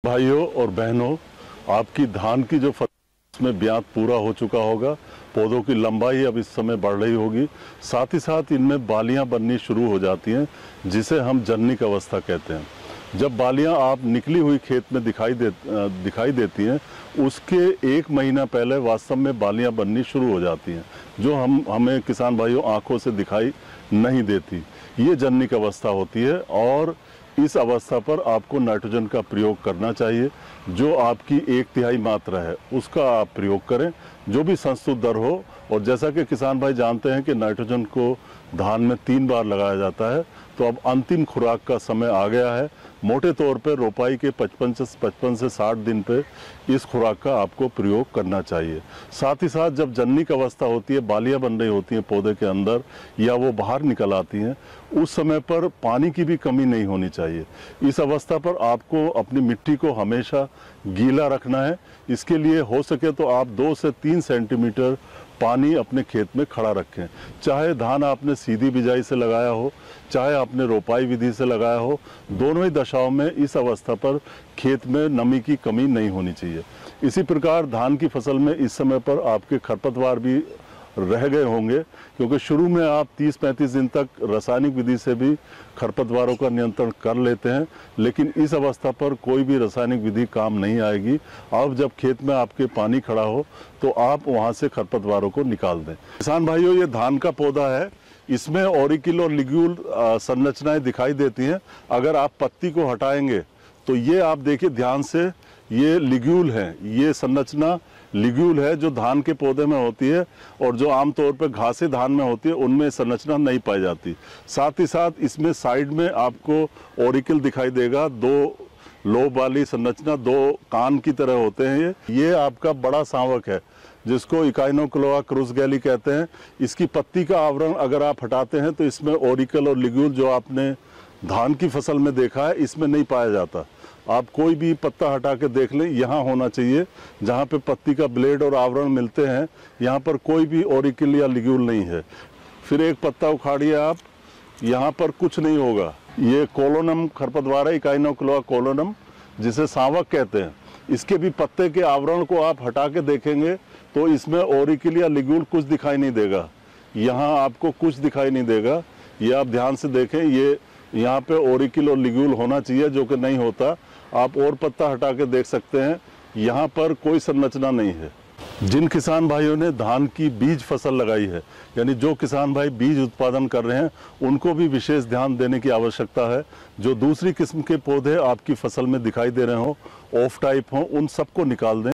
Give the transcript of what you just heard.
भाइयों और बहनों, आपकी धान की जो फसल में ब्यात पूरा हो चुका होगा। पौधों की लंबाई अब इस समय बढ़ रही होगी। साथ ही साथ इनमें बालियां बननी शुरू हो जाती हैं, जिसे हम जननिक अवस्था कहते हैं। जब बालियां आप निकली हुई खेत में दिखाई देती हैं, उसके 1 महीना पहले वास्तव में बालियां बननी शुरू हो जाती हैं, जो हमें किसान भाइयों आंखों से दिखाई नहीं देती। ये जननिक अवस्था होती है और इस अवस्था पर आपको नाइट्रोजन का प्रयोग करना चाहिए। जो आपकी 1/3 मात्रा है उसका आप प्रयोग करें, जो भी संस्तुत दर हो। और जैसा कि किसान भाई जानते हैं कि नाइट्रोजन को धान में 3 बार लगाया जाता है, तो अब अंतिम खुराक का समय आ गया है। मोटे तौर पर रोपाई के 55 से 60 दिन पे इस खुराक का आपको प्रयोग करना चाहिए। साथ ही साथ जब जननिक अवस्था होती है, बालियां बन रही होती हैं पौधे के अंदर या वो बाहर निकल आती हैं, उस समय पर पानी की भी कमी नहीं होनी चाहिए। इस अवस्था पर आपको अपनी मिट्टी को हमेशा गीला रखना है। इसके लिए हो सके तो आप 2 से 3 सेंटीमीटर पानी अपने खेत में खड़ा रखें। चाहे धान आपने सीधी बिजाई से लगाया हो, चाहे आपने रोपाई विधि से लगाया हो, दोनों ही दशाओं में इस अवस्था पर खेत में नमी की कमी नहीं होनी चाहिए। इसी प्रकार धान की फसल में इस समय पर आपके खरपतवार भी रह गए होंगे, क्योंकि शुरू में आप 30-35 दिन तक रासायनिक विधि से भी खरपतवारों का नियंत्रण कर लेते हैं, लेकिन इस अवस्था पर कोई भी रासायनिक विधि काम नहीं आएगी। अब जब खेत में आपके पानी खड़ा हो तो आप वहां से खरपतवारों को निकाल दें। किसान भाइयों, ये धान का पौधा है, इसमें ऑरिकिल और लिग्यूल संरचनाएं दिखाई देती हैं। अगर आप पत्ती को हटाएंगे तो ये आप देखिए ध्यान से, ये लिग्यूल है, ये संरचना लिग्यूल है जो धान के पौधे में होती है, और जो आमतौर पर घासे धान में होती है उनमें संरचना नहीं पाई जाती। साथ ही साथ इसमें साइड में आपको ऑरिकल दिखाई देगा, 2 लोब वाली संरचना, 2 कान की तरह होते हैं। ये आपका बड़ा सांवक है जिसको इकाइनोक्लोआ क्रुसगैली कहते हैं। इसकी पत्ती का आवरण अगर आप हटाते हैं तो इसमें ऑरिकल और लिग्यूल जो आपने धान की फसल में देखा है, इसमें नहीं पाया जाता। आप कोई भी पत्ता हटा के देख लें, यहाँ होना चाहिए जहाँ पे पत्ती का ब्लेड और आवरण मिलते हैं, यहाँ पर कोई भी ऑरिकल या लिग्यूल नहीं है। फिर एक पत्ता उखाड़िए आप, यहाँ पर कुछ नहीं होगा। ये कोलोनम खरपतवार है, इकाइनोक्लोआ कोलोनम, जिसे सांवक कहते हैं। इसके भी पत्ते के आवरण को आप हटा के देखेंगे तो इसमें ऑरिकल या लिग्यूल कुछ दिखाई नहीं देगा। यहाँ आपको कुछ दिखाई नहीं देगा। ये आप ध्यान से देखें, ये यहाँ पे ऑरिकल और लिग्यूल होना चाहिए, जो कि नहीं होता। आप और पत्ता हटा के देख सकते हैं, यहाँ पर कोई संरचना नहीं है। जिन किसान भाइयों ने धान की बीज फसल लगाई है, यानी जो किसान भाई बीज उत्पादन कर रहे हैं, उनको भी विशेष ध्यान देने की आवश्यकता है। जो दूसरी किस्म के पौधे आपकी फसल में दिखाई दे रहे हो, ऑफ टाइप हो, उन सबको निकाल दें।